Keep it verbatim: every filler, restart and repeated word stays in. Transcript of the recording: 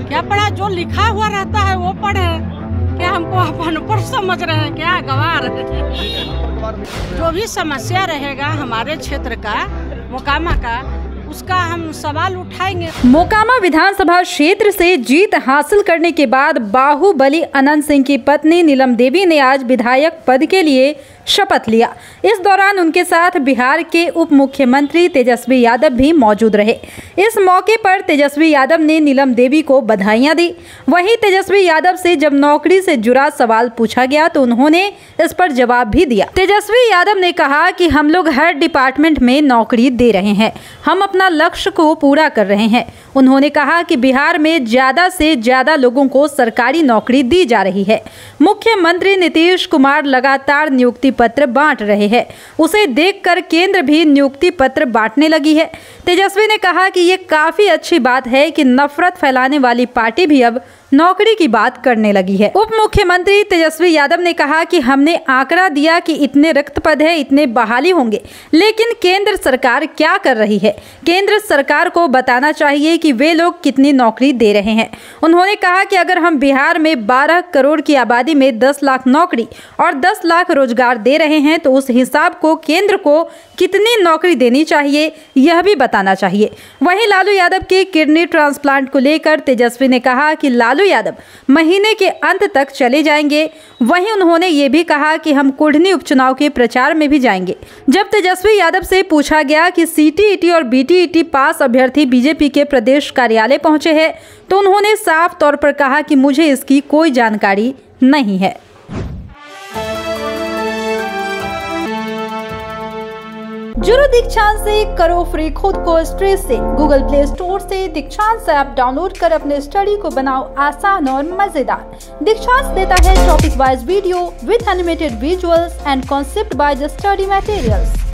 क्या पढ़ा? जो लिखा हुआ रहता है वो पढ़े। क्या हमको आप अनपढ़ समझ रहे हैं क्या? गवार जो भी समस्या रहेगा हमारे क्षेत्र का, मोकामा का, उसका हम सवाल उठाएंगे। मोकामा विधानसभा क्षेत्र से जीत हासिल करने के बाद बाहुबली अनंत सिंह की पत्नी नीलम देवी ने आज विधायक पद के लिए शपथ लिया। इस दौरान उनके साथ बिहार के उप मुख्यमंत्री तेजस्वी यादव भी मौजूद रहे। इस मौके पर तेजस्वी यादव ने नीलम देवी को बधाइयां दी। वहीं तेजस्वी यादव से जब नौकरी से जुड़ा सवाल पूछा गया तो उन्होंने इस पर जवाब भी दिया। तेजस्वी यादव ने कहा कि हम लोग हर डिपार्टमेंट में नौकरी दे रहे हैं, हम अपना लक्ष्य को पूरा कर रहे हैं। उन्होंने कहा कि बिहार में ज्यादा से ज्यादा लोगों को सरकारी नौकरी दी जा रही है। मुख्यमंत्री नीतीश कुमार लगातार नियुक्ति पत्र बांट रहे हैं, उसे देखकर केंद्र भी नियुक्ति पत्र बांटने लगी है। तेजस्वी ने कहा कि ये काफी अच्छी बात है कि नफरत फैलाने वाली पार्टी भी अब नौकरी की बात करने लगी है। उप मुख्यमंत्री तेजस्वी यादव ने कहा कि हमने आंकड़ा दिया कि इतने रिक्त पद है, इतने बहाली होंगे, लेकिन केंद्र सरकार क्या कर रही है? केंद्र सरकार को बताना चाहिए कि वे लोग कितनी नौकरी दे रहे हैं। उन्होंने कहा कि अगर हम बिहार में बारह करोड़ की आबादी में दस लाख नौकरी और दस लाख रोजगार दे रहे हैं तो उस हिसाब को केंद्र को कितनी नौकरी देनी चाहिए यह भी बताना चाहिए। वहीं लालू यादव के किडनी ट्रांसप्लांट को लेकर तेजस्वी ने कहा कि लालू यादव महीने के अंत तक चले जाएंगे। वहीं उन्होंने ये भी कहा कि हम कुढ़नी उपचुनाव के प्रचार में भी जाएंगे। जब तेजस्वी यादव से पूछा गया कि सीटीईटी और बीटीईटी पास अभ्यर्थी बीजेपी के प्रदेश कार्यालय पहुंचे हैं तो उन्होंने साफ तौर पर कहा कि मुझे इसकी कोई जानकारी नहीं है। जुड़ो दीक्षांत से, करो फ्री खुद को स्ट्रेस से। गूगल प्ले स्टोर से दीक्षांत ऐप डाउनलोड कर अपने स्टडी को बनाओ आसान और मजेदार। दीक्षांत देता है topic wise video with animated visuals and concept by the study materials.